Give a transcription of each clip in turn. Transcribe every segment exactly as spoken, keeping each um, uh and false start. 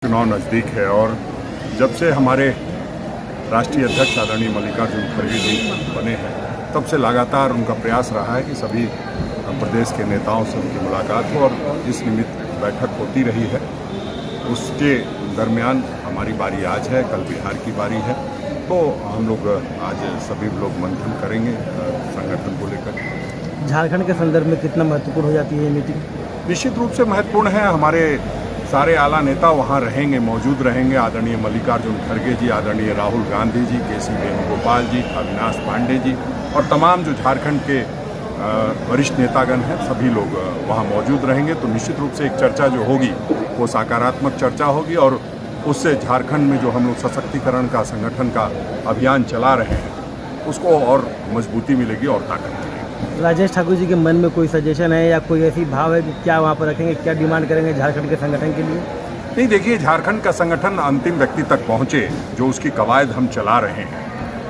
चुनाव नज़दीक है और जब से हमारे राष्ट्रीय अध्यक्ष आदरणीय मल्लिकार्जुन खड़गे जी बने हैं तब से लगातार उनका प्रयास रहा है कि सभी प्रदेश के नेताओं से उनकी मुलाकात हो और जिस निमित्त बैठक होती रही है उसके दरमियान हमारी बारी आज है, कल बिहार की बारी है, तो हम लोग आज सभी लोग मंथन करेंगे संगठन को लेकर। झारखंड के संदर्भ में कितना महत्वपूर्ण हो जाती है ये मीटिंग? निश्चित रूप से महत्वपूर्ण है। हमारे सारे आला नेता वहाँ रहेंगे, मौजूद रहेंगे। आदरणीय मल्लिकार्जुन खड़गे जी, आदरणीय राहुल गांधी जी, के सी वेणुगोपाल जी, अविनाश पांडे जी और तमाम जो झारखंड के वरिष्ठ नेतागण हैं सभी लोग वहाँ मौजूद रहेंगे। तो निश्चित रूप से एक चर्चा जो होगी वो सकारात्मक चर्चा होगी और उससे झारखंड में जो हम लोग सशक्तिकरण का संगठन का अभियान चला रहे हैं उसको और मजबूती मिलेगी और ताकत मिलेगी। राजेश ठाकुर जी के मन में कोई सजेशन है या कोई ऐसी भाव है कि क्या वहाँ पर रखेंगे, क्या डिमांड करेंगे झारखंड के संगठन के लिए? नहीं, देखिए, झारखंड का संगठन अंतिम व्यक्ति तक पहुँचे, जो उसकी कवायद हम चला रहे हैं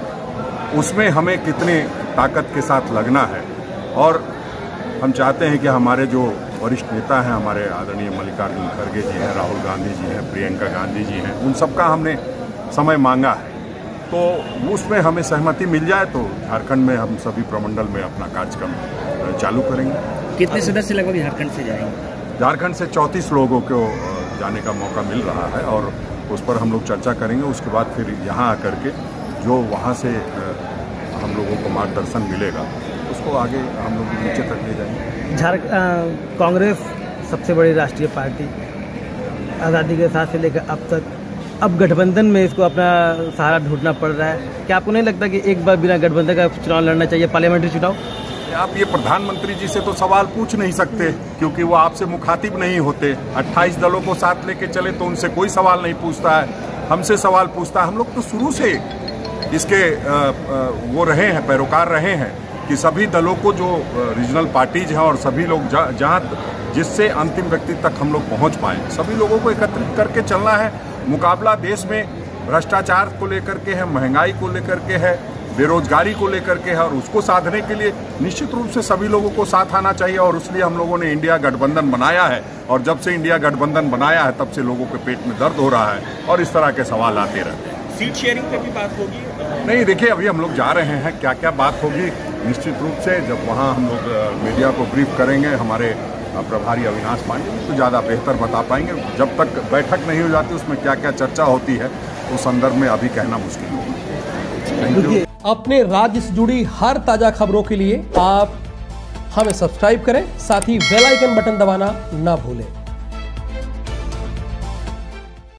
उसमें हमें कितने ताकत के साथ लगना है और हम चाहते हैं कि हमारे जो वरिष्ठ नेता हैं, हमारे आदरणीय मल्लिकार्जुन खड़गे जी हैं, राहुल गांधी जी हैं, प्रियंका गांधी जी हैं, उन सबका हमने समय मांगा है, तो उसमें हमें सहमति मिल जाए तो झारखंड में हम सभी प्रमंडल में अपना कार्यक्रम चालू करेंगे। कितने सदस्य लगभग झारखंड से जाएंगे? झारखंड से चौंतीस लोगों को जाने का मौका मिल रहा है और उस पर हम लोग चर्चा करेंगे। उसके बाद फिर यहाँ आकर के जो वहाँ से हम लोगों को मार्गदर्शन मिलेगा उसको आगे हम लोग नीचे तक ले जाएंगे। झारखंड कांग्रेस सबसे बड़ी राष्ट्रीय पार्टी, आज़ादी के साथ से लेकर अब तक, अब गठबंधन में इसको अपना सहारा ढूंढना पड़ रहा है। क्या आपको नहीं लगता कि एक बार बिना गठबंधन का चुनाव लड़ना चाहिए, पार्लियामेंट्री चुनाव? आप ये प्रधानमंत्री जी से तो सवाल पूछ नहीं सकते क्योंकि वो आपसे मुखातिब नहीं होते। अट्ठाईस दलों को साथ लेके चले तो उनसे कोई सवाल नहीं पूछता है, हमसे सवाल पूछता है। हम लोग तो शुरू से इसके वो रहे हैं, पैरोकार रहे हैं कि सभी दलों को जो रीजनल पार्टीज हैं और सभी लोग जहाँ जिससे अंतिम व्यक्ति तक हम लोग पहुँच पाएँ, सभी लोगों को एकत्रित करके चलना है। मुकाबला देश में भ्रष्टाचार को लेकर के है, महंगाई को लेकर के है, बेरोजगारी को लेकर के है और उसको साधने के लिए निश्चित रूप से सभी लोगों को साथ आना चाहिए और इसलिए हम लोगों ने इंडिया गठबंधन बनाया है और जब से इंडिया गठबंधन बनाया है तब से लोगों के पेट में दर्द हो रहा है और इस तरह के सवाल आते रहते हैं। सीट शेयरिंग पे भी बात होगी? नहीं, देखिए, अभी हम लोग जा रहे हैं, क्या क्या बात होगी निश्चित रूप से जब वहाँ हम लोग मीडिया को ब्रीफ करेंगे, हमारे प्रभारी अविनाश पांडे तो ज़्यादा बेहतर बता पाएंगे। जब तक बैठक नहीं हो जाती उसमें क्या क्या चर्चा होती है उस संदर्भ में अभी कहना मुश्किल होगा। अपने राज्य से जुड़ी हर ताजा खबरों के लिए आप हमें सब्सक्राइब करें, साथ ही बेल आइकन बटन दबाना ना भूलें।